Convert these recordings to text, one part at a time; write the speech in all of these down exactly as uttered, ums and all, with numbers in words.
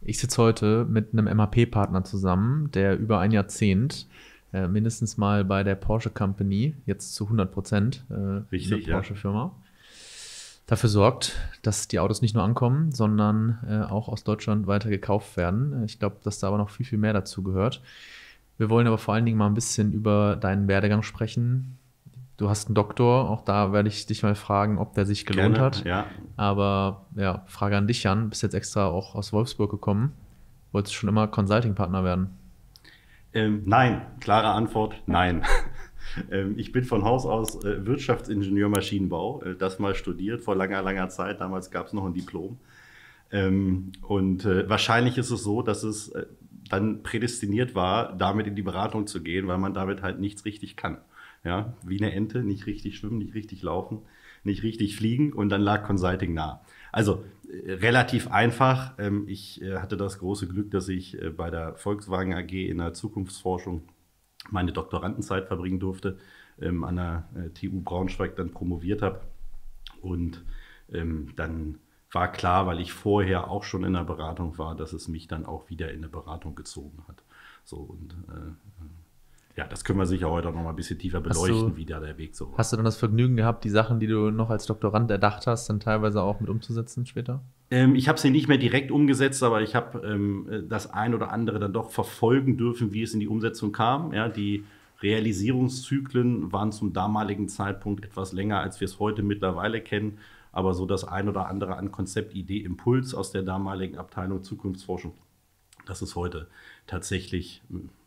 Ich sitze heute mit einem M A P-Partner zusammen, der über ein Jahrzehnt äh, mindestens mal bei der Porsche Company, jetzt zu hundert Prozent äh, Richtig, eine ja. Porsche-Firma, dafür sorgt, dass die Autos nicht nur ankommen, sondern äh, auch aus Deutschland weiter gekauft werden. Ich glaube, dass da aber noch viel, viel mehr dazu gehört. Wir wollen aber vor allen Dingen mal ein bisschen über deinen Werdegang sprechen. Du hast einen Doktor, auch da werde ich dich mal fragen, ob der sich gelohnt Gerne, hat. ja. Aber ja, Frage an dich, Jan. Bist jetzt extra auch aus Wolfsburg gekommen. Wolltest schon immer Consulting-Partner werden? Ähm, nein, klare Antwort, nein. ähm, ich bin von Haus aus äh, Wirtschaftsingenieur Maschinenbau, äh, das mal studiert vor langer, langer Zeit. Damals gab es noch ein Diplom. Ähm, und äh, wahrscheinlich ist es so, dass es äh, dann prädestiniert war, damit in die Beratung zu gehen, weil man damit halt nichts richtig kann. Ja, wie eine Ente, nicht richtig schwimmen, nicht richtig laufen, nicht richtig fliegen, und dann lag Consulting nah. Also äh, relativ einfach. Ähm, ich äh, hatte das große Glück, dass ich äh, bei der Volkswagen A G in der Zukunftsforschung meine Doktorandenzeit verbringen durfte, ähm, an der äh, T U Braunschweig dann promoviert habe. Und ähm, dann war klar, weil ich vorher auch schon in der Beratung war, dass es mich dann auch wieder in eine Beratung gezogen hat. So, und äh, ja, das können wir sicher heute auch noch mal ein bisschen tiefer beleuchten, du, wie da der Weg so war. Hast du dann das Vergnügen gehabt, die Sachen, die du noch als Doktorand erdacht hast, dann teilweise auch mit umzusetzen später? Ähm, ich habe sie nicht mehr direkt umgesetzt, aber ich habe ähm, das ein oder andere dann doch verfolgen dürfen, wie es in die Umsetzung kam. Ja, die Realisierungszyklen waren zum damaligen Zeitpunkt etwas länger, als wir es heute mittlerweile kennen. Aber so das ein oder andere an Konzept, Idee, Impuls aus der damaligen Abteilung Zukunftsforschung, das ist heute tatsächlich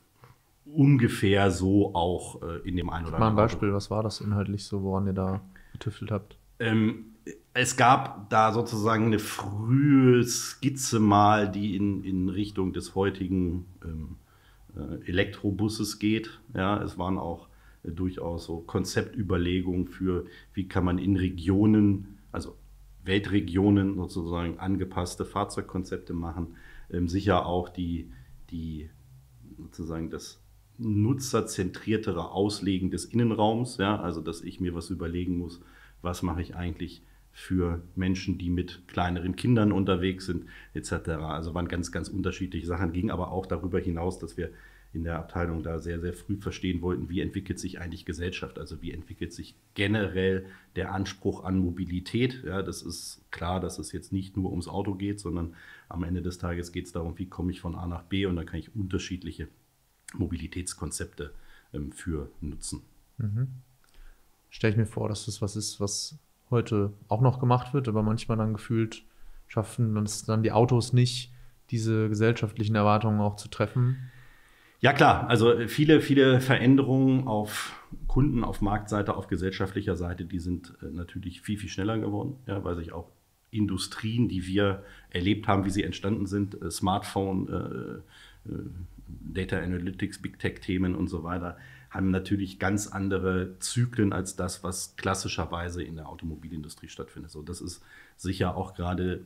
ungefähr so auch äh, in dem einen oder Mal ein anderen Beispiel, Auto. was war das inhaltlich so, woran ihr da getüftelt habt? Ähm, es gab da sozusagen eine frühe Skizze mal, die in, in Richtung des heutigen ähm, äh, Elektrobusses geht. Ja, es waren auch äh, durchaus so Konzeptüberlegungen für, wie kann man in Regionen, also Weltregionen sozusagen angepasste Fahrzeugkonzepte machen. Ähm, sicher auch die, die sozusagen das nutzerzentriertere Auslegen des Innenraums, ja, also dass ich mir was überlegen muss, was mache ich eigentlich für Menschen, die mit kleineren Kindern unterwegs sind, et cetera. Also waren ganz, ganz unterschiedliche Sachen, ging aber auch darüber hinaus, dass wir in der Abteilung da sehr, sehr früh verstehen wollten, wie entwickelt sich eigentlich Gesellschaft, also wie entwickelt sich generell der Anspruch an Mobilität. Ja, das ist klar, dass es jetzt nicht nur ums Auto geht, sondern am Ende des Tages geht es darum, wie komme ich von A nach B, und da kann ich unterschiedliche Mobilitätskonzepte ähm, für nutzen. Mhm. Stelle ich mir vor, dass das was ist, was heute auch noch gemacht wird, aber manchmal dann gefühlt schaffen uns dann die Autos nicht, diese gesellschaftlichen Erwartungen auch zu treffen. Ja klar, also viele, viele Veränderungen auf Kunden, auf Marktseite, auf gesellschaftlicher Seite, die sind äh, natürlich viel, viel schneller geworden, ja, weil sich auch Industrien, die wir erlebt haben, wie sie entstanden sind, äh, Smartphone, äh, äh, Data Analytics, Big Tech-Themen und so weiter, haben natürlich ganz andere Zyklen als das, was klassischerweise in der Automobilindustrie stattfindet. So, das ist sicher auch gerade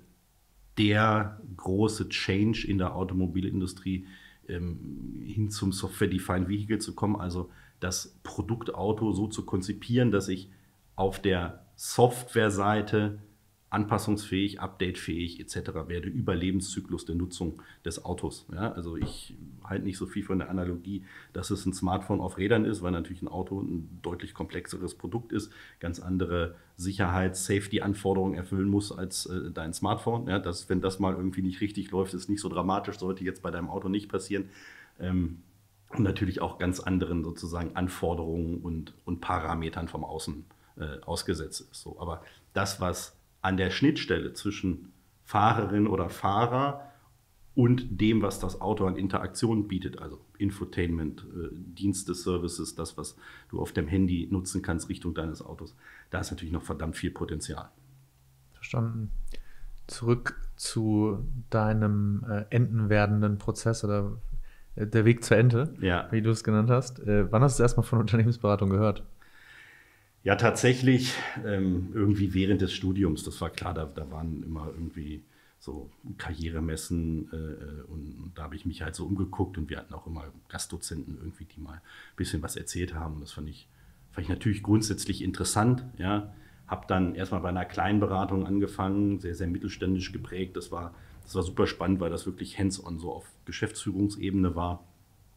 der große Change in der Automobilindustrie, ähm, hin zum Software-Defined Vehicle zu kommen, also das Produktauto so zu konzipieren, dass ich auf der Softwareseite anpassungsfähig, updatefähig et cetera werde über Lebenszyklus der Nutzung des Autos. Ja, also ich halte nicht so viel von der Analogie, dass es ein Smartphone auf Rädern ist, weil natürlich ein Auto ein deutlich komplexeres Produkt ist, ganz andere Sicherheits-Safety-Anforderungen erfüllen muss als äh, dein Smartphone. Ja, das, wenn das mal irgendwie nicht richtig läuft, ist nicht so dramatisch, sollte jetzt bei deinem Auto nicht passieren. Ähm, und natürlich auch ganz anderen sozusagen Anforderungen und, und Parametern vom Außen äh, ausgesetzt ist. So, aber das, was an der Schnittstelle zwischen Fahrerin oder Fahrer und dem, was das Auto an Interaktion bietet, also Infotainment, äh, Dienste, Services, das, was du auf dem Handy nutzen kannst Richtung deines Autos, da ist natürlich noch verdammt viel Potenzial. Verstanden. Zurück zu deinem äh, enden werdenden Prozess oder äh, der Weg zur Ente, Ja. wie du es genannt hast. Äh, wann hast du erstmal von Unternehmensberatung gehört? Ja, tatsächlich ähm, irgendwie während des Studiums, das war klar, da, da waren immer irgendwie so Karrieremessen äh, und, und da habe ich mich halt so umgeguckt, und wir hatten auch immer Gastdozenten irgendwie, die mal ein bisschen was erzählt haben, und das fand ich, fand ich natürlich grundsätzlich interessant, ja. Habe dann erstmal bei einer kleinen Beratung angefangen, sehr, sehr mittelständisch geprägt, das war das war super spannend, weil das wirklich hands-on so auf Geschäftsführungsebene war.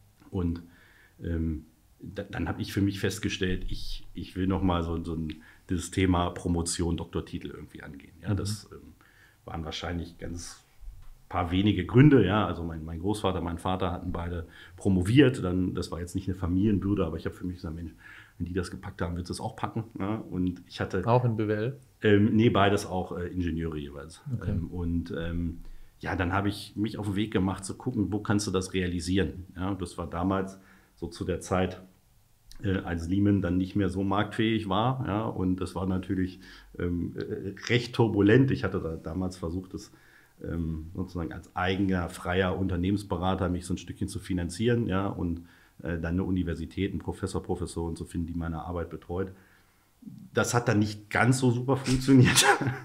Und ähm, da, dann habe ich für mich festgestellt, ich, ich will nochmal so, so ein, dieses Thema Promotion, Doktortitel irgendwie angehen. Ja, mhm. Das ähm, waren wahrscheinlich ganz paar wenige Gründe. Ja, also mein, mein Großvater, mein Vater hatten beide promoviert. Dann, das war jetzt nicht eine Familienbürde, aber ich habe für mich gesagt, Mensch, wenn die das gepackt haben, wird es auch packen. Ja, und ich hatte auch in B W L? Ähm, nee, beides auch äh, Ingenieure jeweils. Okay. Ähm, und ähm, ja, dann habe ich mich auf den Weg gemacht, zu gucken, wo kannst du das realisieren. Ja, das war damals so zu der Zeit, äh, als Lehman dann nicht mehr so marktfähig war. Ja, und das war natürlich ähm, äh, recht turbulent. Ich hatte da damals versucht, das ähm, sozusagen als eigener, freier Unternehmensberater mich so ein Stückchen zu finanzieren. Ja, und äh, dann eine Universität, einen Professor, Professorin zu finden, die meine Arbeit betreut. Das hat dann nicht ganz so super funktioniert.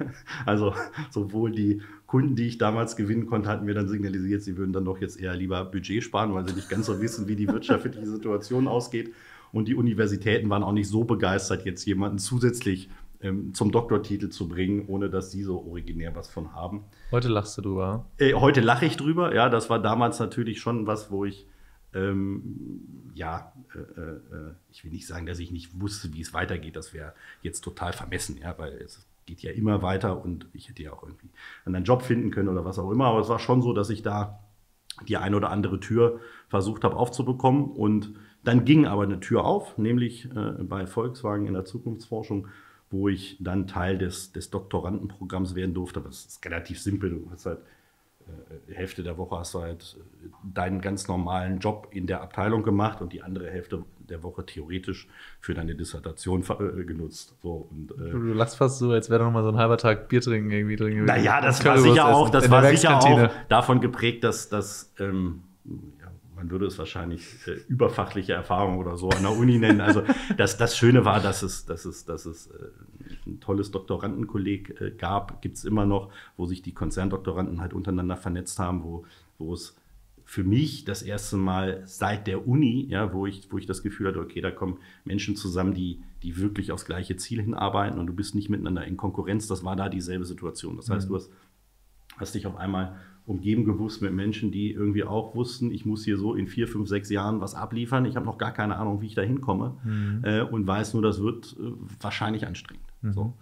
Also sowohl die Kunden, die ich damals gewinnen konnte, hatten mir dann signalisiert, sie würden dann doch jetzt eher lieber Budget sparen, weil sie nicht ganz so wissen, wie die wirtschaftliche Situation ausgeht. Und die Universitäten waren auch nicht so begeistert, jetzt jemanden zusätzlich ähm, zum Doktortitel zu bringen, ohne dass sie so originär was von haben. Heute lachst du drüber? Äh, heute lache ich drüber. Ja, das war damals natürlich schon was, wo ich Ähm, ja, äh, äh, ich will nicht sagen, dass ich nicht wusste, wie es weitergeht. Das wäre jetzt total vermessen, ja, weil es geht ja immer weiter und ich hätte ja auch irgendwie einen anderen Job finden können oder was auch immer. Aber es war schon so, dass ich da die eine oder andere Tür versucht habe aufzubekommen. Und dann ging aber eine Tür auf, nämlich äh, bei Volkswagen in der Zukunftsforschung, wo ich dann Teil des, des Doktorandenprogramms werden durfte. Aber das ist relativ simpel. Du hast halt Die Hälfte der Woche hast du halt deinen ganz normalen Job in der Abteilung gemacht und die andere Hälfte der Woche theoretisch für deine Dissertation äh, genutzt. So, und, äh, du lachst fast so, als wäre da noch mal so ein halber Tag Bier trinken irgendwie drin gewesen. Naja, das war sicher auch, das war sicher auch davon geprägt, dass, dass ähm, ja, man würde es wahrscheinlich äh, überfachliche Erfahrung oder so an der Uni nennen. Also das, das Schöne war, dass es, dass es, dass es äh, ein tolles Doktorandenkolleg äh, gab, gibt es immer noch, wo sich die Konzerndoktoranden halt untereinander vernetzt haben, wo, wo es für mich das erste Mal seit der Uni, ja, wo ich, wo ich das Gefühl hatte, okay, da kommen Menschen zusammen, die, die wirklich aufs gleiche Ziel hinarbeiten und du bist nicht miteinander in Konkurrenz. Das war da dieselbe Situation. Das heißt, mhm. du hast, hast dich auf einmal umgeben gewusst mit Menschen, die irgendwie auch wussten, ich muss hier so in vier, fünf, sechs Jahren was abliefern. Ich habe noch gar keine Ahnung, wie ich da hinkomme mhm. äh, und weiß nur, das wird äh, wahrscheinlich anstrengend. Mhm. So.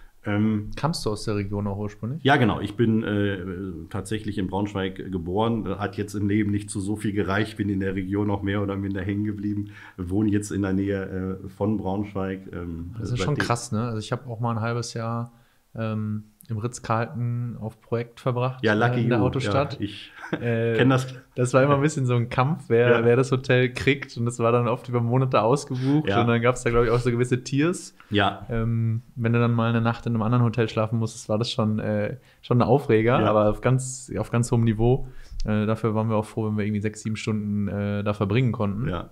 Ähm, Kamst du aus der Region auch ursprünglich? Ja, genau. Ich bin äh, tatsächlich in Braunschweig geboren. Hat jetzt im Leben nicht zu so viel gereicht. Bin in der Region noch mehr oder minder hängen geblieben. Wohne jetzt in der Nähe äh, von Braunschweig. Ähm, das ist schon krass, ne? Also ich habe auch mal ein halbes Jahr ähm, im Ritz-Carlton auf Projekt verbracht. Ja, Lucky äh, in der you. Autostadt. Ja, ich äh, kenne das. Das war immer ein bisschen so ein Kampf, wer, ja. wer das Hotel kriegt. Und das war dann oft über Monate ausgebucht. Ja. Und dann gab es da, glaube ich, auch so gewisse Tiers. Ja. Ähm, wenn du dann mal eine Nacht in einem anderen Hotel schlafen musstest, war das schon, äh, schon ein Aufreger, ja. aber auf ganz, auf ganz hohem Niveau. Äh, dafür waren wir auch froh, wenn wir irgendwie sechs, sieben Stunden äh, da verbringen konnten. Ja.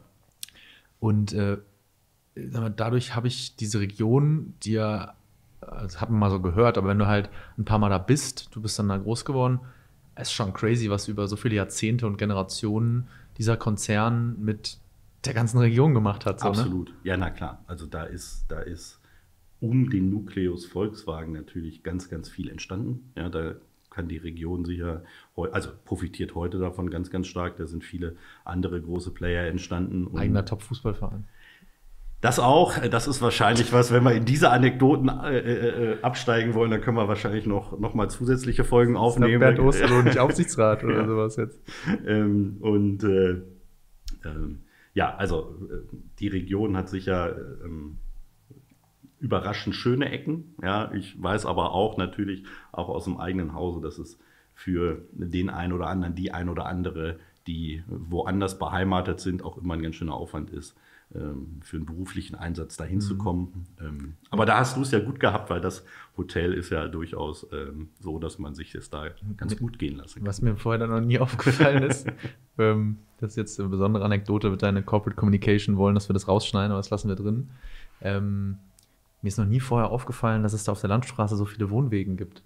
Und äh, dadurch habe ich diese Region, die ja, das hat man mal so gehört, aber wenn du halt ein paar Mal da bist, du bist dann da groß geworden, es ist schon crazy, was über so viele Jahrzehnte und Generationen dieser Konzern mit der ganzen Region gemacht hat. So, absolut, ne? Ja, na klar. Also da ist, da ist um den Nukleus Volkswagen natürlich ganz, ganz viel entstanden. Ja, da kann die Region sicher, also profitiert heute davon ganz, ganz stark. Da sind viele andere große Player entstanden. Eigener Top-Fußballverein. Das auch, das ist wahrscheinlich was, wenn wir in diese Anekdoten äh, äh, absteigen wollen, dann können wir wahrscheinlich noch, noch mal zusätzliche Folgen aufnehmen. Bernd Osterloh nicht Aufsichtsrat oder ja. sowas jetzt. Ähm, und äh, ähm, ja, also die Region hat sicher ähm, überraschend schöne Ecken. Ja, ich weiß aber auch natürlich, auch aus dem eigenen Hause, dass es für den einen oder anderen, die ein oder andere, die woanders beheimatet sind, auch immer ein ganz schöner Aufwand ist, für einen beruflichen Einsatz dahin mhm. zu kommen. Ähm, aber da hast du es ja gut gehabt, weil das Hotel ist ja durchaus ähm, so, dass man sich das da ganz gut gehen lassen kann. Was mir vorher dann noch nie aufgefallen ist, ähm, das ist jetzt eine besondere Anekdote mit deiner Corporate Communication, wollen, dass wir das rausschneiden, aber das lassen wir drin. Ähm, mir ist noch nie vorher aufgefallen, dass es da auf der Landstraße so viele Wohnwegen gibt.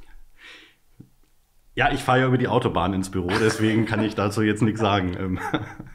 Ja, ich fahre ja über die Autobahn ins Büro, deswegen kann ich dazu jetzt nichts sagen.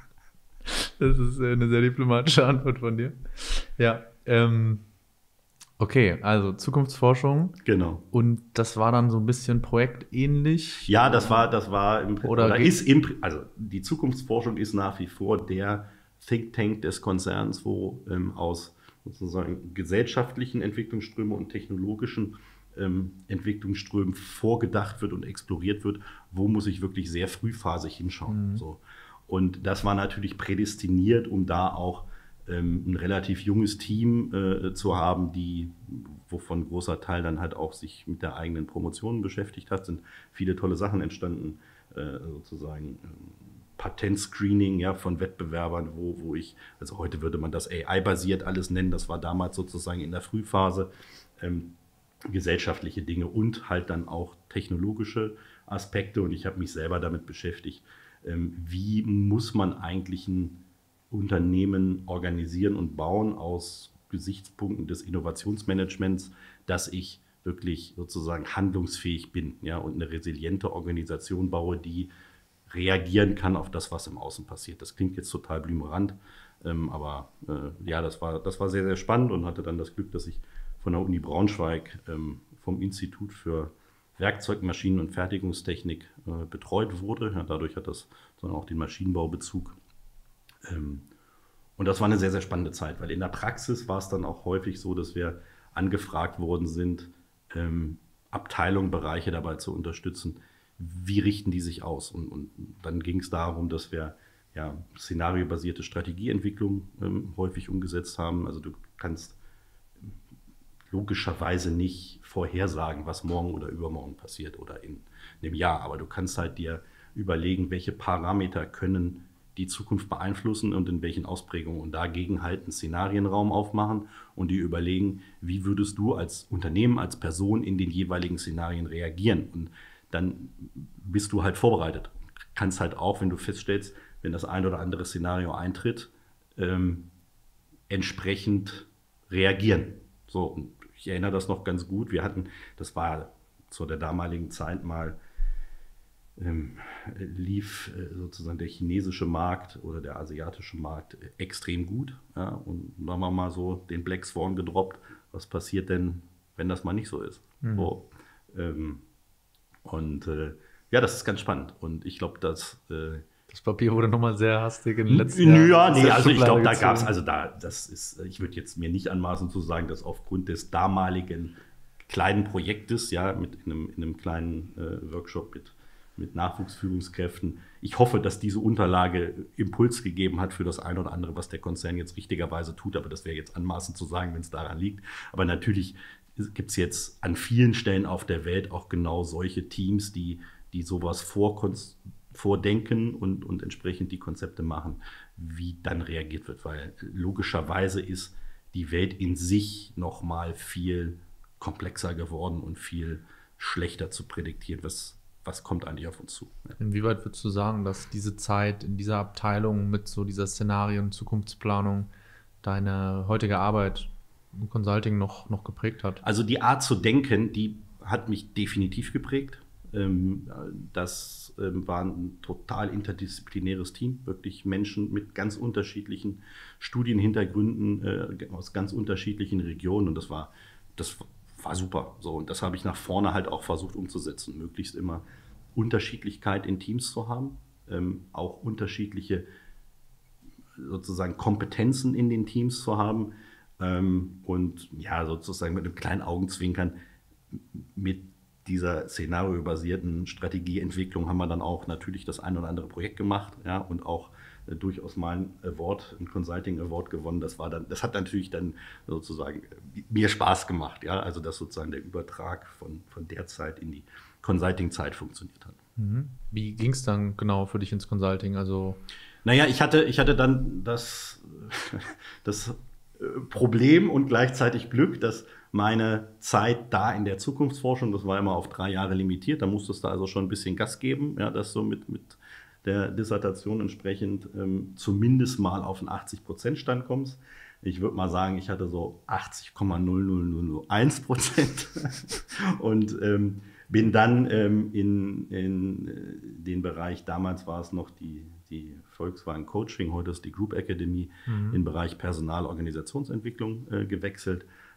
Das ist eine sehr diplomatische Antwort von dir. Ja, ähm, Okay, also Zukunftsforschung. Genau. Und das war dann so ein bisschen projektähnlich? Ja, das war, das war im, Oder oder geht- ist im, also die Zukunftsforschung ist nach wie vor der Think Tank des Konzerns, wo ähm, aus sozusagen gesellschaftlichen Entwicklungsströmen und technologischen ähm, Entwicklungsströmen vorgedacht wird und exploriert wird, wo muss ich wirklich sehr frühphasig hinschauen. Mhm. So. Und das war natürlich prädestiniert, um da auch ähm, ein relativ junges Team äh, zu haben, die, wovon ein großer Teil dann halt auch sich mit der eigenen Promotion beschäftigt hat, sind viele tolle Sachen entstanden, äh, sozusagen ähm, Patentscreening, ja, von Wettbewerbern, wo, wo ich, also heute würde man das A I-basiert alles nennen, das war damals sozusagen in der Frühphase, ähm, gesellschaftliche Dinge und halt dann auch technologische Aspekte, und ich habe mich selber damit beschäftigt, ähm, wie muss man eigentlich ein Unternehmen organisieren und bauen aus Gesichtspunkten des Innovationsmanagements, dass ich wirklich sozusagen handlungsfähig bin, ja, und eine resiliente Organisation baue, die reagieren kann auf das, was im Außen passiert. Das klingt jetzt total blümerant, ähm, aber äh, ja, das war, das war sehr, sehr spannend, und hatte dann das Glück, dass ich von der Uni Braunschweig ähm, vom Institut für Werkzeug, Maschinen- und Fertigungstechnik äh, betreut wurde. Ja, dadurch hat das dann auch den Maschinenbaubezug. Ähm, und das war eine sehr, sehr spannende Zeit, weil in der Praxis war es dann auch häufig so, dass wir angefragt worden sind, ähm, Abteilungen, Bereiche dabei zu unterstützen, wie richten die sich aus. Und, und dann ging es darum, dass wir ja, szenariobasierte Strategieentwicklung ähm, häufig umgesetzt haben. Also du kannst logischerweise nicht vorhersagen, was morgen oder übermorgen passiert oder in einem Jahr. Aber du kannst halt dir überlegen, welche Parameter können die Zukunft beeinflussen und in welchen Ausprägungen. Und dagegen halt einen Szenarienraum aufmachen und dir überlegen, wie würdest du als Unternehmen, als Person in den jeweiligen Szenarien reagieren. Und dann bist du halt vorbereitet. Kannst halt auch, wenn du feststellst, wenn das ein oder andere Szenario eintritt, ähm, entsprechend reagieren. So, und ich erinnere das noch ganz gut. Wir hatten, das war zu der damaligen Zeit mal, ähm, lief äh, sozusagen der chinesische Markt oder der asiatische Markt äh, extrem gut. Ja, und dann haben wir mal so den Black Swan gedroppt. Was passiert denn, wenn das mal nicht so ist? Mhm. So, ähm, und äh, ja, das ist ganz spannend. Und ich glaube, dass äh, das Papier wurde nochmal sehr hastig in den letzten Jahren. Ja, nee, also ich glaube, da gab es, also da, das ist, ich würde jetzt mir nicht anmaßen zu sagen, dass aufgrund des damaligen kleinen Projektes, ja, mit in einem, in einem kleinen äh, Workshop mit, mit Nachwuchsführungskräften, ich hoffe, dass diese Unterlage Impuls gegeben hat für das eine oder andere, was der Konzern jetzt richtigerweise tut, aber das wäre jetzt anmaßend zu sagen, wenn es daran liegt. Aber natürlich gibt es jetzt an vielen Stellen auf der Welt auch genau solche Teams, die, die sowas vorkonstruieren, vordenken und, und entsprechend die Konzepte machen, wie dann reagiert wird. Weil logischerweise ist die Welt in sich noch mal viel komplexer geworden und viel schlechter zu prädiktieren, was, was kommt eigentlich auf uns zu. Ja. Inwieweit würdest du sagen, dass diese Zeit in dieser Abteilung mit so dieser Szenarien- und Zukunftsplanung deine heutige Arbeit im Consulting noch, noch geprägt hat? Also die Art zu denken, die hat mich definitiv geprägt. Das war ein total interdisziplinäres Team, wirklich Menschen mit ganz unterschiedlichen Studienhintergründen aus ganz unterschiedlichen Regionen, und das war, das war super. So, und das habe ich nach vorne halt auch versucht umzusetzen, möglichst immer Unterschiedlichkeit in Teams zu haben, auch unterschiedliche sozusagen Kompetenzen in den Teams zu haben, und ja, sozusagen mit einem kleinen Augenzwinkern mit dieser szenariobasierten Strategieentwicklung haben wir dann auch natürlich das ein oder andere Projekt gemacht, ja, und auch äh, durchaus mal ein Award, ein Consulting Award gewonnen. Das war dann, das hat natürlich dann sozusagen mir Spaß gemacht, ja, also dass sozusagen der Übertrag von, von der Zeit in die Consulting-Zeit funktioniert hat. Mhm. Wie ging es dann genau für dich ins Consulting? Also naja, ich hatte, ich hatte dann das, das Problem und gleichzeitig Glück, dass meine Zeit da in der Zukunftsforschung, das war immer auf drei Jahre limitiert, da musstest du also schon ein bisschen Gas geben, ja, dass du mit, mit der Dissertation entsprechend ähm, zumindest mal auf einen achtzig Prozent Stand kommst. Ich würde mal sagen, ich hatte so achtzig Komma null null null null eins Prozent und ähm, bin dann ähm, in, in den Bereich, damals war es noch die, die Volkswagen Coaching, heute ist die Group Academy, mhm. in den Bereich Personal-Organisationsentwicklung äh, gewechselt.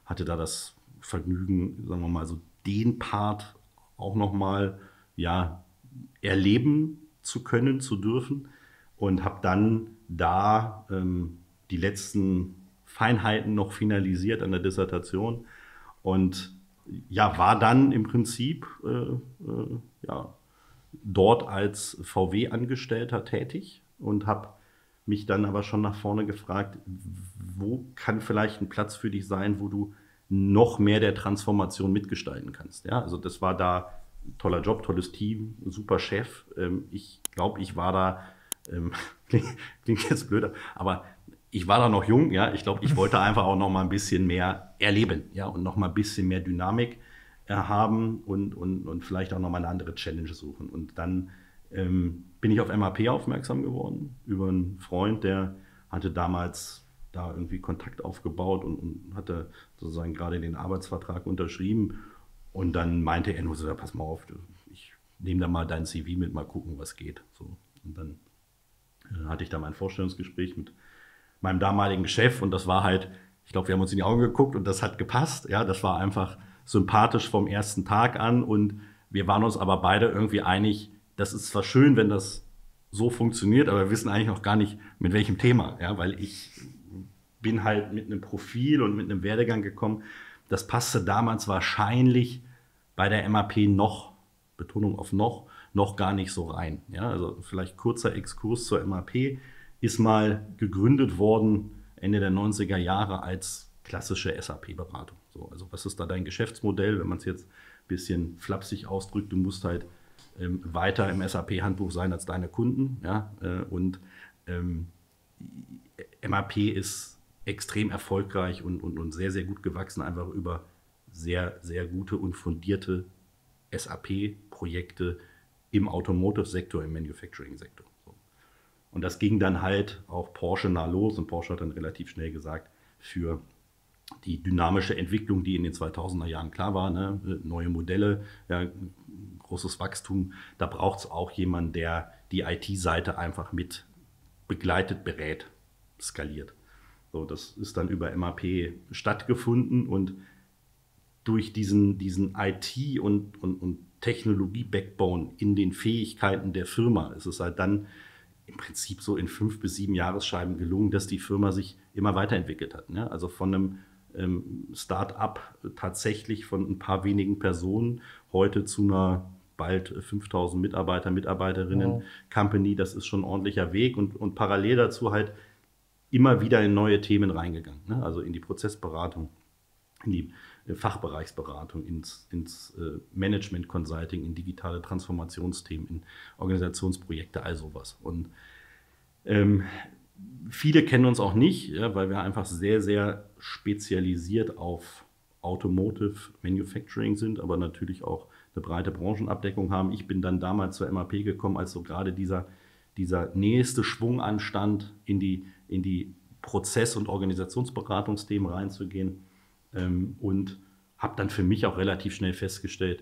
hatte da das Vergnügen, sagen wir mal so, den Part auch nochmal ja, erleben zu können, zu dürfen und habe dann da ähm, die letzten Feinheiten noch finalisiert an der Dissertation und ja, war dann im Prinzip äh, äh, ja, dort als V W-Angestellter tätig und habe mich dann aber schon nach vorne gefragt, wo kann vielleicht ein Platz für dich sein, wo du noch mehr der Transformation mitgestalten kannst. Ja, also das war da ein toller Job, tolles Team, super Chef. Ähm, ich glaube, ich war da, ähm, klingt jetzt blöder, aber ich war da noch jung, ja. Ich glaube, ich wollte einfach auch noch mal ein bisschen mehr erleben, ja, und noch mal ein bisschen mehr Dynamik äh, haben und, und, und vielleicht auch noch mal eine andere Challenge suchen. Und dann ähm, bin ich auf M A P aufmerksam geworden über einen Freund, der hatte damals da irgendwie Kontakt aufgebaut und, und hatte sozusagen gerade den Arbeitsvertrag unterschrieben. Und dann meinte er nur so, pass mal auf, ich nehme da mal dein C V mit, mal gucken, was geht. So. Und dann äh, hatte ich da mein Vorstellungsgespräch mit meinem damaligen Chef und das war halt, ich glaube, wir haben uns in die Augen geguckt und das hat gepasst. Ja, das war einfach sympathisch vom ersten Tag an und wir waren uns aber beide irgendwie einig, das ist zwar schön, wenn das so funktioniert, aber wir wissen eigentlich noch gar nicht, mit welchem Thema. Ja, weil ich bin halt mit einem Profil und mit einem Werdegang gekommen, das passte damals wahrscheinlich bei der M A P noch, Betonung auf noch, noch gar nicht so rein. Ja, also vielleicht kurzer Exkurs zur M A P. Ist mal gegründet worden Ende der neunziger Jahre als klassische S A P-Beratung. So, also was ist da dein Geschäftsmodell, wenn man es jetzt ein bisschen flapsig ausdrückt, du musst halt ähm, weiter im S A P-Handbuch sein als deine Kunden. Ja? Äh, und ähm, M A P ist extrem erfolgreich und, und, und sehr, sehr gut gewachsen, einfach über sehr, sehr gute und fundierte S A P-Projekte im Automotive-Sektor, im Manufacturing-Sektor. Und das ging dann halt auch Porsche nah los und Porsche hat dann relativ schnell gesagt, für die dynamische Entwicklung, die in den zweitausender Jahren klar war, ne, neue Modelle, ja, großes Wachstum, da braucht es auch jemanden, der die I T-Seite einfach mit begleitet, berät, skaliert. So, das ist dann über M A P stattgefunden und durch diesen, diesen I T- und, und, und Technologie-Backbone in den Fähigkeiten der Firma ist es halt dann im Prinzip so in fünf bis sieben Jahresscheiben gelungen, dass die Firma sich immer weiterentwickelt hat. Ne? Also von einem ähm, Start-up tatsächlich von ein paar wenigen Personen heute zu einer bald fünftausend Mitarbeiter, Mitarbeiterinnen wow. Company, das ist schon ein ordentlicher Weg und, und parallel dazu halt immer wieder in neue Themen reingegangen. Ne? Also in die Prozessberatung, in die äh, Fachbereichsberatung, ins, ins äh, Management Consulting, in digitale Transformationsthemen, in Organisationsprojekte, all sowas. Und ähm, viele kennen uns auch nicht, ja, weil wir einfach sehr, sehr spezialisiert auf Automotive Manufacturing sind, aber natürlich auch eine breite Branchenabdeckung haben. Ich bin dann damals zur M A P gekommen, als so gerade dieser, dieser nächste Schwung anstand, in die, in die Prozess- und Organisationsberatungsthemen reinzugehen. Ähm, und habe dann für mich auch relativ schnell festgestellt,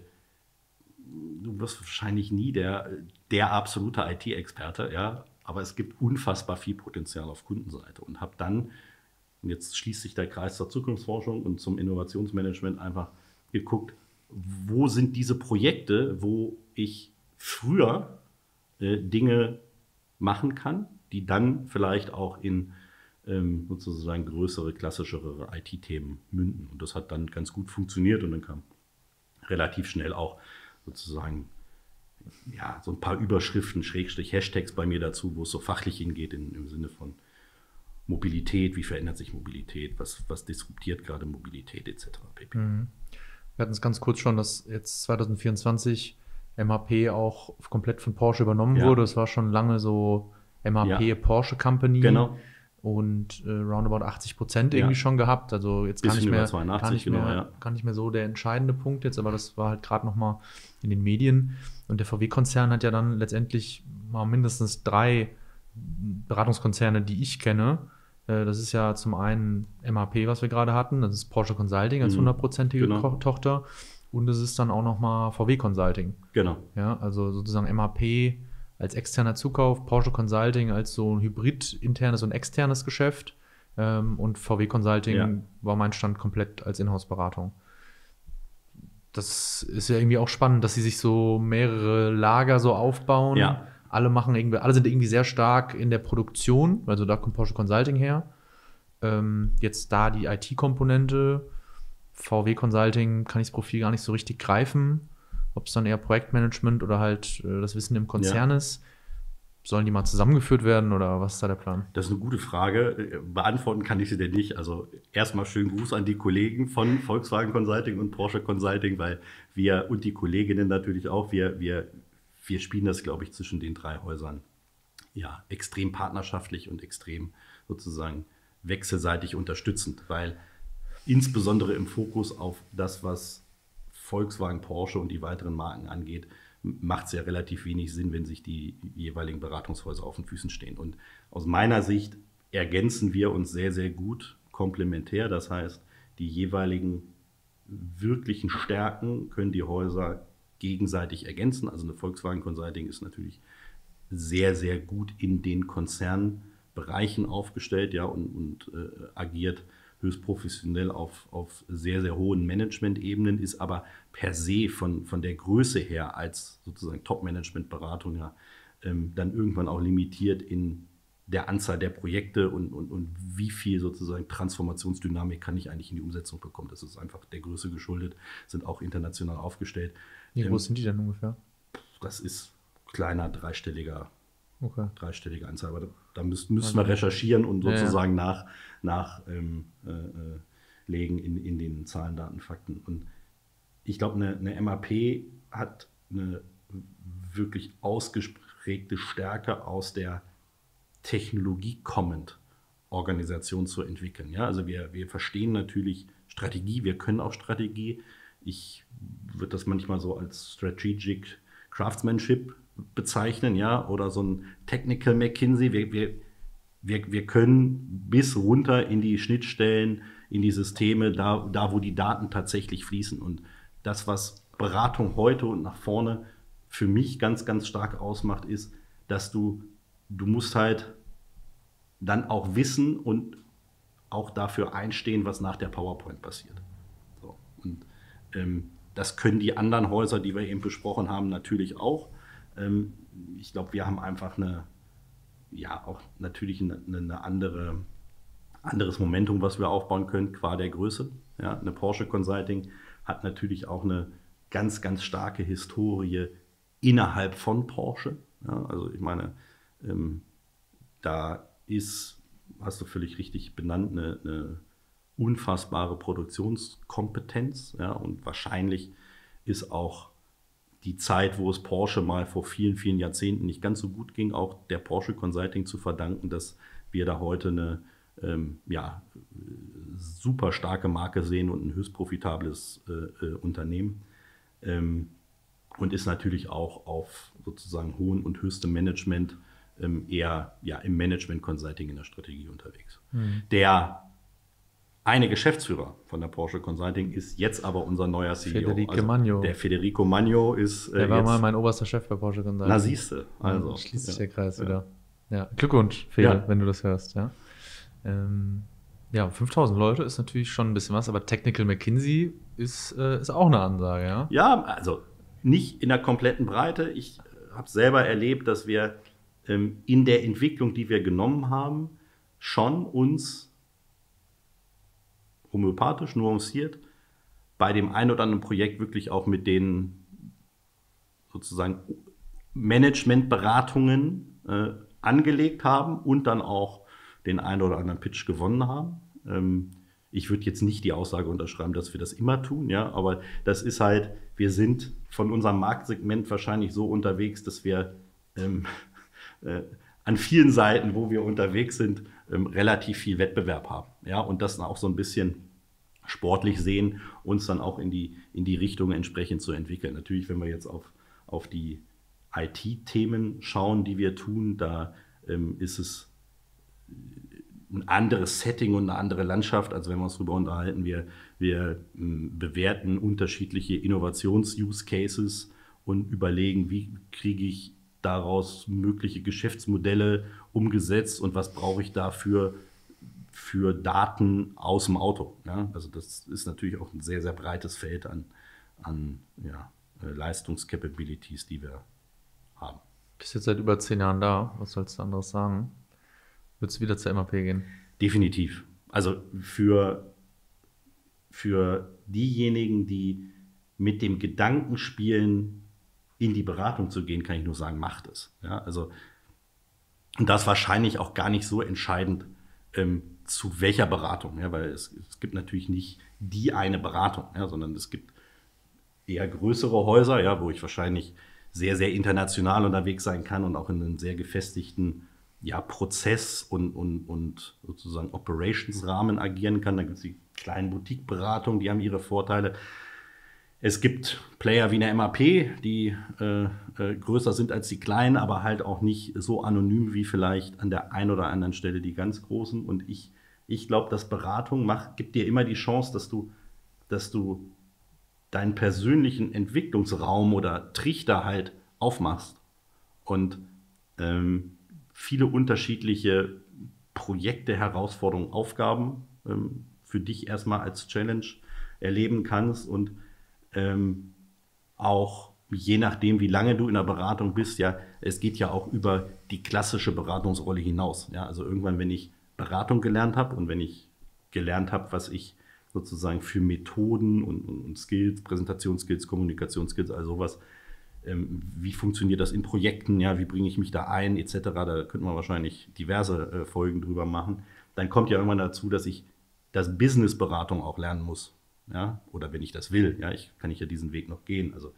du wirst wahrscheinlich nie der, der absolute I T-Experte, ja, aber es gibt unfassbar viel Potenzial auf Kundenseite und habe dann, und jetzt schließt sich der Kreis zur Zukunftsforschung und zum Innovationsmanagement, einfach geguckt, wo sind diese Projekte, wo ich früher äh, Dinge machen kann, die dann vielleicht auch in ähm, sozusagen größere, klassischere I T-Themen münden. Und das hat dann ganz gut funktioniert und dann kam relativ schnell auch sozusagen ja, so ein paar Überschriften, Schrägstrich, Hashtags bei mir dazu, wo es so fachlich hingeht in, im Sinne von Mobilität, wie verändert sich Mobilität, was, was disruptiert gerade Mobilität et cetera pp. Mhm. Wir hatten es ganz kurz schon, dass jetzt zwanzig vierundzwanzig M A P auch komplett von Porsche übernommen ja. wurde. Es war schon lange so M A P ja. Porsche Company. Genau. Und äh, roundabout achtzig Prozent irgendwie ja. schon gehabt. Also jetzt gar nicht, mehr, gar, nicht genau, mehr, ja. gar nicht mehr so der entscheidende Punkt jetzt, aber das war halt gerade noch mal in den Medien. Und der V W-Konzern hat ja dann letztendlich mal mindestens drei Beratungskonzerne, die ich kenne. Äh, das ist ja zum einen M A P, was wir gerade hatten. Das ist Porsche Consulting als hundertprozentige genau. Tochter. Und es ist dann auch noch mal V W Consulting. Genau. Ja, also sozusagen M A P als externer Zukauf, Porsche Consulting als so ein Hybrid, internes und externes Geschäft. Ähm, und V W Consulting Ja. war mein Stand komplett als Inhouse-Beratung. Das ist ja irgendwie auch spannend, dass sie sich so mehrere Lager so aufbauen. Ja. Alle machen irgendwie, alle sind irgendwie sehr stark in der Produktion, also da kommt Porsche Consulting her. Ähm, jetzt da die I T-Komponente, V W Consulting kann ich das Profil gar nicht so richtig greifen, ob es dann eher Projektmanagement oder halt äh, das Wissen im Konzern Ja. ist. Sollen die mal zusammengeführt werden oder was ist da der Plan? Das ist eine gute Frage. Beantworten kann ich sie denn nicht. Also erstmal schönen Gruß an die Kollegen von Volkswagen Consulting und Porsche Consulting, weil wir und die Kolleginnen natürlich auch, wir, wir, wir spielen das, glaube ich, zwischen den drei Häusern ja extrem partnerschaftlich und extrem sozusagen wechselseitig unterstützend, weil insbesondere im Fokus auf das, was Volkswagen, Porsche und die weiteren Marken angeht, macht es ja relativ wenig Sinn, wenn sich die jeweiligen Beratungshäuser auf den Füßen stehen. Und aus meiner Sicht ergänzen wir uns sehr, sehr gut komplementär. Das heißt, die jeweiligen wirklichen Stärken können die Häuser gegenseitig ergänzen. Also eine Volkswagen Consulting ist natürlich sehr, sehr gut in den Konzernbereichen aufgestellt, ja, und, und äh, agiert höchst professionell auf, auf sehr, sehr hohen Management-Ebenen, ist aber per se von, von der Größe her als sozusagen Top-Management-Beratung ja, ähm, dann irgendwann auch limitiert in der Anzahl der Projekte und, und, und wie viel sozusagen Transformationsdynamik kann ich eigentlich in die Umsetzung bekommen. Das ist einfach der Größe geschuldet, sind auch international aufgestellt. Wie Ähm, groß sind die denn ungefähr? Das ist kleiner, dreistelliger Okay. dreistellige Anzahl, aber da, da müssten, müssen wir recherchieren und Ja, ja. sozusagen nach, nach ähm, äh, äh, legen in, in den Zahlen, Daten, Fakten. Und ich glaube, eine, eine M A P hat eine wirklich ausgeprägte Stärke aus der Technologie kommend Organisation zu entwickeln. Ja, also wir, wir verstehen natürlich Strategie, wir können auch Strategie. Ich würde das manchmal so als Strategic Craftsmanship bezeichnen, ja, oder so ein Technical McKinsey. Wir, wir, wir, wir können bis runter in die Schnittstellen, in die Systeme, da, da wo die Daten tatsächlich fließen. Und das, was Beratung heute und nach vorne für mich ganz, ganz stark ausmacht, ist, dass du, du musst halt dann auch wissen und auch dafür einstehen, was nach der PowerPoint passiert. So. Und ähm, das können die anderen Häuser, die wir eben besprochen haben, natürlich auch. Ähm, ich glaube, wir haben einfach eine, ja, auch natürlich eine, eine andere, anderes Momentum, was wir aufbauen können, qua der Größe. Ja, eine Porsche Consulting hat natürlich auch eine ganz, ganz starke Historie innerhalb von Porsche. Ja, also ich meine, ähm, da ist, hast du völlig richtig benannt, eine, eine unfassbare Produktionskompetenz. Ja, und wahrscheinlich ist auch die Zeit, wo es Porsche mal vor vielen, vielen Jahrzehnten nicht ganz so gut ging, auch der Porsche Consulting zu verdanken, dass wir da heute eine ähm, ja, super starke Marke sehen und ein höchst profitables äh, äh, Unternehmen. Ähm, und ist natürlich auch auf sozusagen hohem und höchstem Management ähm, eher ja, im Management Consulting in der Strategie unterwegs. Mhm. Der eine Geschäftsführer von der Porsche Consulting ist jetzt aber unser neuer C E O. Federico also Magno. Der Federico Magno ist äh, Der war jetzt, mal mein oberster Chef bei Porsche Consulting. Na siehste, also. Ja, schließt sich ja, der Kreis ja. wieder. Ja, Glückwunsch, Fede, Ja. wenn du das hörst. Ja, ähm, ja fünftausend Leute ist natürlich schon ein bisschen was, aber Technical McKinsey ist, äh, ist auch eine Ansage, ja? Ja, also nicht in der kompletten Breite. Ich habe selber erlebt, dass wir ähm, in der Entwicklung, die wir genommen haben, schon uns homöopathisch, nuanciert, bei dem ein oder anderen Projekt wirklich auch mit den sozusagen Managementberatungen äh, angelegt haben und dann auch den einen oder anderen Pitch gewonnen haben. Ähm, ich würde jetzt nicht die Aussage unterschreiben, dass wir das immer tun, ja, aber das ist halt, wir sind von unserem Marktsegment wahrscheinlich so unterwegs, dass wir ähm, äh, an vielen Seiten, wo wir unterwegs sind, ähm, relativ viel Wettbewerb haben. Ja, und das auch so ein bisschen sportlich sehen, uns dann auch in die, in die Richtung entsprechend zu entwickeln. Natürlich, wenn wir jetzt auf, auf die I T-Themen schauen, die wir tun, da ähm, ist es ein anderes Setting und eine andere Landschaft, als wenn wir uns darüber unterhalten. Wir, wir ähm, bewerten unterschiedliche Innovations-Use-Cases und überlegen, wie kriege ich daraus mögliche Geschäftsmodelle umgesetzt und was brauche ich dafür für Daten aus dem Auto. Ja? Also das ist natürlich auch ein sehr, sehr breites Feld an, an ja, Leistungscapabilities, die wir haben. Du bist jetzt seit über zehn Jahren da. Was sollst du anderes sagen? Würdest du wieder zur M A P gehen? Definitiv. Also für, für diejenigen, die mit dem Gedanken spielen, in die Beratung zu gehen, kann ich nur sagen, macht es. Ja, also und das wahrscheinlich auch gar nicht so entscheidend, ähm, zu welcher Beratung. Ja, weil es, es gibt natürlich nicht die eine Beratung, ja, sondern es gibt eher größere Häuser, ja, wo ich wahrscheinlich sehr, sehr international unterwegs sein kann und auch in einem sehr gefestigten ja, Prozess- und, und, und sozusagen Operations-Rahmen agieren kann. Dann gibt es die kleinen Boutique-Beratungen, die haben ihre Vorteile. Es gibt Player wie eine M A P, die äh, äh, größer sind als die kleinen, aber halt auch nicht so anonym wie vielleicht an der einen oder anderen Stelle die ganz großen. Und ich, ich glaube, dass Beratung macht, gibt dir immer die Chance, dass du, dass du deinen persönlichen Entwicklungsraum oder Trichter halt aufmachst und ähm, viele unterschiedliche Projekte, Herausforderungen, Aufgaben ähm, für dich erstmal als Challenge erleben kannst und ähm, auch je nachdem, wie lange du in der Beratung bist, ja, es geht ja auch über die klassische Beratungsrolle hinaus. Ja, also irgendwann, wenn ich Beratung gelernt habe und wenn ich gelernt habe, was ich sozusagen für Methoden und, und, und Skills, Präsentationsskills, Kommunikationsskills, also sowas, ähm, wie funktioniert das in Projekten, ja, wie bringe ich mich da ein, et cetera. Da könnte man wahrscheinlich diverse äh, Folgen drüber machen. Dann kommt ja irgendwann dazu, dass ich das Business-Beratung auch lernen muss. Ja, oder wenn ich das will, ja, ich, kann ich ja diesen Weg noch gehen. Also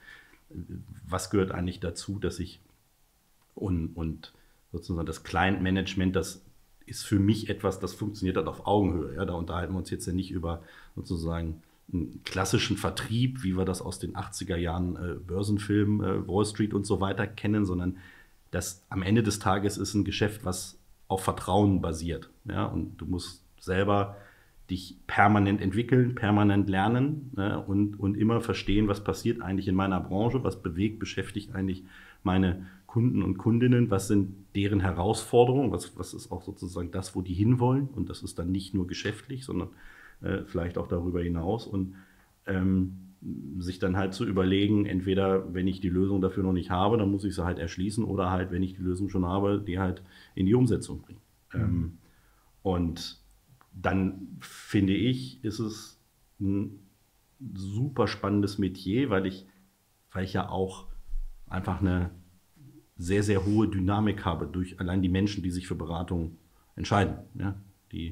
was gehört eigentlich dazu, dass ich und, und sozusagen das Client-Management, das ist für mich etwas, das funktioniert halt auf Augenhöhe. Ja, da unterhalten wir uns jetzt ja nicht über sozusagen einen klassischen Vertrieb, wie wir das aus den achtziger Jahren äh, Börsenfilmen, äh, Wall Street und so weiter kennen, sondern das am Ende des Tages ist ein Geschäft, was auf Vertrauen basiert. Ja, und du musst selber dich permanent entwickeln, permanent lernen, ne, und, und immer verstehen, was passiert eigentlich in meiner Branche, was bewegt, beschäftigt eigentlich meine Kunden und Kundinnen, was sind deren Herausforderungen, was, was ist auch sozusagen das, wo die hinwollen, und das ist dann nicht nur geschäftlich, sondern äh, vielleicht auch darüber hinaus, und ähm, sich dann halt zu überlegen, entweder wenn ich die Lösung dafür noch nicht habe, dann muss ich sie halt erschließen, oder halt, wenn ich die Lösung schon habe, die halt in die Umsetzung bringen. Mhm. Ähm, und dann finde ich, ist es ein super spannendes Metier, weil ich, weil ich ja auch einfach eine sehr, sehr hohe Dynamik habe durch allein die Menschen, die sich für Beratung entscheiden. Ja? Die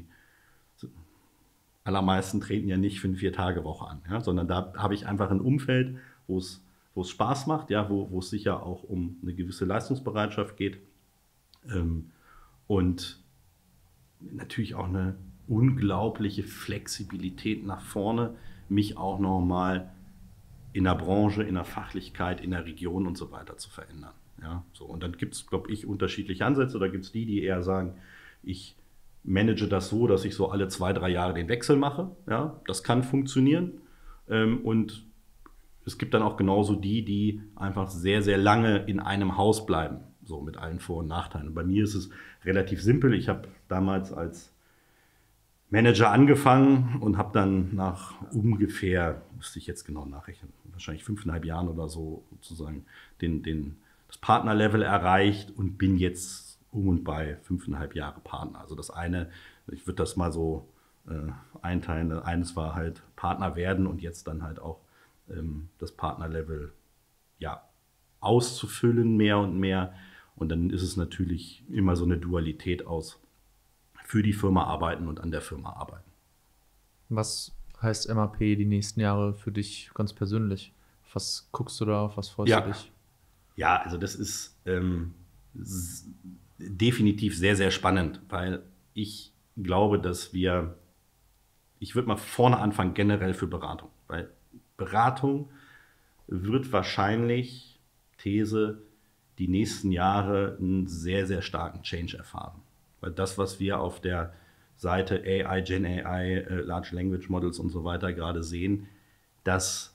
allermeisten treten ja nicht für eine Vier-Tage-Woche an, ja? Sondern da habe ich einfach ein Umfeld, wo es, wo es Spaß macht, ja? wo, wo es sicher auch um eine gewisse Leistungsbereitschaft geht, ähm, und natürlich auch eine unglaubliche Flexibilität nach vorne, mich auch nochmal in der Branche, in der Fachlichkeit, in der Region und so weiter zu verändern. Ja, so. Und dann gibt es, glaube ich, unterschiedliche Ansätze. Da gibt es die, die eher sagen, ich manage das so, dass ich so alle zwei, drei Jahre den Wechsel mache. Ja, das kann funktionieren. Und es gibt dann auch genauso die, die einfach sehr, sehr lange in einem Haus bleiben, so mit allen Vor- und Nachteilen. Und bei mir ist es relativ simpel. Ich habe damals als Manager angefangen und habe dann nach ungefähr, müsste ich jetzt genau nachrechnen, wahrscheinlich fünfeinhalb Jahren oder so sozusagen den, den, das Partnerlevel erreicht und bin jetzt um und bei fünfeinhalb Jahre Partner. Also das eine, ich würde das mal so äh, einteilen, eines war halt Partner werden und jetzt dann halt auch ähm, das Partnerlevel ja, auszufüllen mehr und mehr. Und dann ist es natürlich immer so eine Dualität aus für die Firma arbeiten und an der Firma arbeiten. Was heißt M A P die nächsten Jahre für dich ganz persönlich? Was guckst du da auf, was freust ja. du dich? Ja, also das ist ähm, s- definitiv sehr, sehr spannend, weil ich glaube, dass wir, ich würde mal vorne anfangen, generell für Beratung, weil Beratung wird wahrscheinlich, These, die nächsten Jahre einen sehr, sehr starken Change erfahren. Weil das, was wir auf der Seite A I, Gen A I, äh, Large Language Models und so weiter gerade sehen, das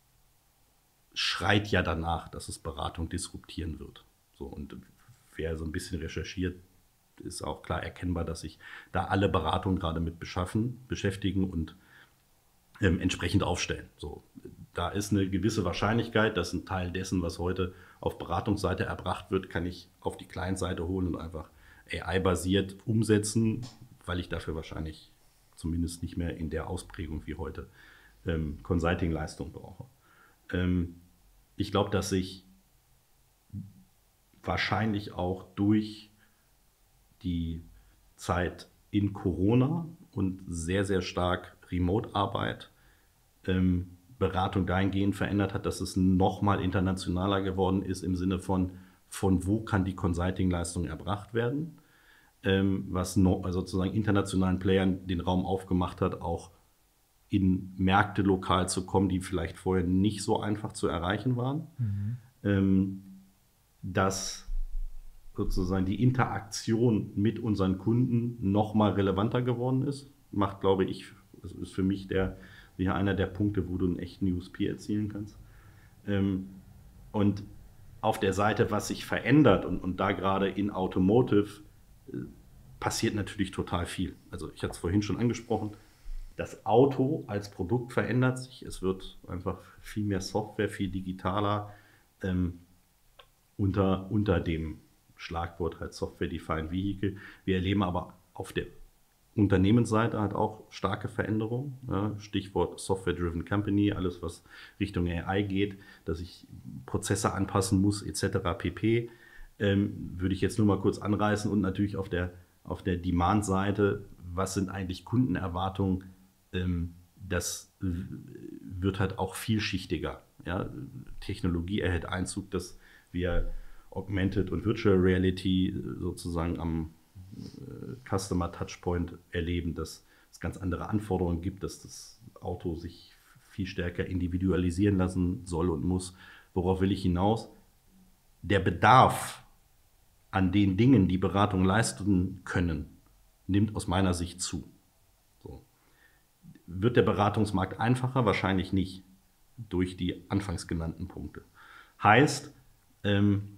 schreit ja danach, dass es Beratung disruptieren wird. So, und wer so ein bisschen recherchiert, ist auch klar erkennbar, dass sich da alle Beratungen gerade mit beschaffen, beschäftigen und ähm, entsprechend aufstellen. So, da ist eine gewisse Wahrscheinlichkeit, dass ein Teil dessen, was heute auf Beratungsseite erbracht wird, kann ich auf die Client-Seite holen und einfach A I-basiert umsetzen, weil ich dafür wahrscheinlich zumindest nicht mehr in der Ausprägung wie heute ähm, Consulting-Leistung brauche. Ähm, ich glaube, dass sich wahrscheinlich auch durch die Zeit in Corona und sehr, sehr stark Remote-Arbeit ähm, Beratung dahingehend verändert hat, dass es nochmal internationaler geworden ist im Sinne von, von wo kann die Consulting-Leistung erbracht werden, ähm, was no, also sozusagen internationalen Playern den Raum aufgemacht hat, auch in Märkte lokal zu kommen, die vielleicht vorher nicht so einfach zu erreichen waren. Mhm. Ähm, dass sozusagen die Interaktion mit unseren Kunden nochmal relevanter geworden ist, macht, glaube ich, das ist für mich der, ja, einer der Punkte, wo du einen echten U S P erzielen kannst. Ähm, und auf der Seite, was sich verändert und, und da gerade in Automotive äh, passiert natürlich total viel. Also ich hatte es vorhin schon angesprochen, das Auto als Produkt verändert sich. Es wird einfach viel mehr Software, viel digitaler, ähm, unter, unter dem Schlagwort halt Software-Defined Vehicle. Wir erleben aber auf der Unternehmensseite halt auch starke Veränderungen. Ja, Stichwort Software-Driven Company, alles was Richtung A I geht, dass ich Prozesse anpassen muss et cetera pp. Ähm, würde ich jetzt nur mal kurz anreißen und natürlich auf der, auf der Demand-Seite, was sind eigentlich Kundenerwartungen? Ähm, das wird halt auch vielschichtiger. Ja? Technologie erhält Einzug, dass wir Augmented und Virtual Reality sozusagen am äh, Customer Touchpoint erleben, dass es ganz andere Anforderungen gibt, dass das Auto sich viel stärker individualisieren lassen soll und muss. Worauf will ich hinaus? Der Bedarf an den Dingen, die Beratung leisten können, nimmt aus meiner Sicht zu. So. Wird der Beratungsmarkt einfacher? Wahrscheinlich nicht, durch die anfangs genannten Punkte. Heißt, ähm,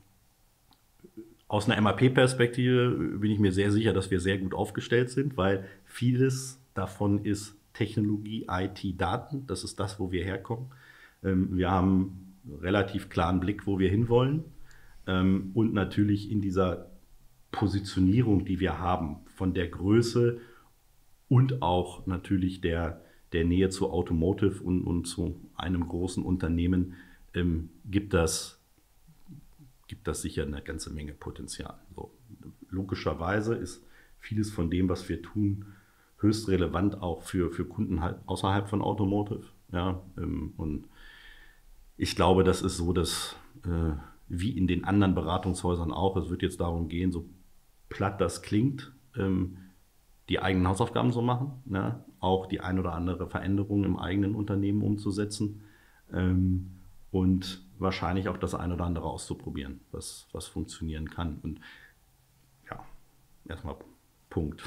aus einer M A P-Perspektive bin ich mir sehr sicher, dass wir sehr gut aufgestellt sind, weil vieles davon ist Technologie, I T, Daten. Das ist das, wo wir herkommen. Ähm, wir haben einen relativ klaren Blick, wo wir hinwollen. Ähm, und natürlich in dieser Positionierung, die wir haben, von der Größe und auch natürlich der, der Nähe zu Automotive und, und zu einem großen Unternehmen, ähm, gibt das gibt das sicher eine ganze Menge Potenzial. So, logischerweise ist vieles von dem, was wir tun, höchst relevant auch für, für Kunden halt außerhalb von Automotive. Ja, ähm, und ich glaube, das ist so, dass äh, wie in den anderen Beratungshäusern auch, es wird jetzt darum gehen, so platt das klingt, ähm, die eigenen Hausaufgaben so machen, ja, auch die ein oder andere Veränderung im eigenen Unternehmen umzusetzen. Ähm, und wahrscheinlich auch das eine oder andere auszuprobieren, was, was funktionieren kann. Und ja, erstmal Punkt.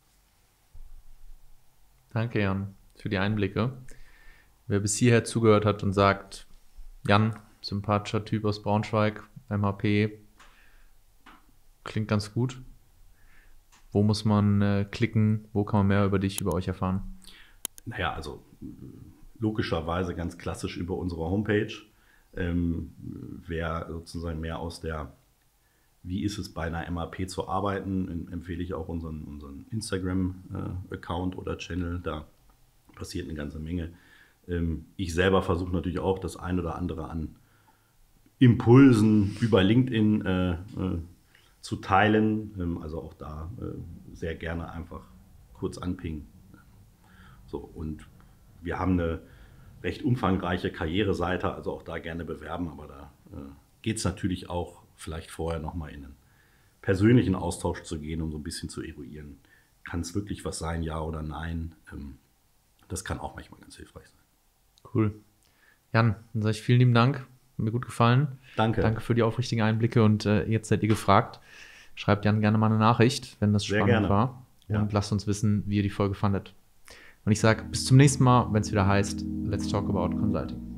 Danke, Jan, für die Einblicke. Wer bis hierher zugehört hat und sagt, Jan, sympathischer Typ aus Braunschweig, M H P, klingt ganz gut. Wo muss man äh, klicken? Wo kann man mehr über dich, über euch erfahren? Naja, also logischerweise ganz klassisch über unsere Homepage. Ähm, wer sozusagen mehr aus der, wie ist es bei einer M A P zu arbeiten, empfehle ich auch unseren, unseren Instagram-Account äh, oder Channel. Da passiert eine ganze Menge. Ähm, ich selber versuche natürlich auch das ein oder andere an Impulsen über LinkedIn äh, äh, zu teilen. Ähm, also auch da äh, sehr gerne einfach kurz anpingen. So, und wir haben eine recht umfangreiche Karriereseite, also auch da gerne bewerben, aber da äh, geht es natürlich auch vielleicht vorher nochmal in einen persönlichen Austausch zu gehen, um so ein bisschen zu eruieren. Kann es wirklich was sein, ja oder nein? Ähm, das kann auch manchmal ganz hilfreich sein. Cool. Jan, dann sage ich vielen lieben Dank. Hat mir gut gefallen. Danke. Danke für die aufrichtigen Einblicke und äh, jetzt seid ihr gefragt. Schreibt Jan gerne mal eine Nachricht, wenn das Sehr spannend gerne. war. Und Ja. lasst uns wissen, wie ihr die Folge fandet. Und ich sage bis zum nächsten Mal, wenn es wieder heißt, Let's Talk About Consulting.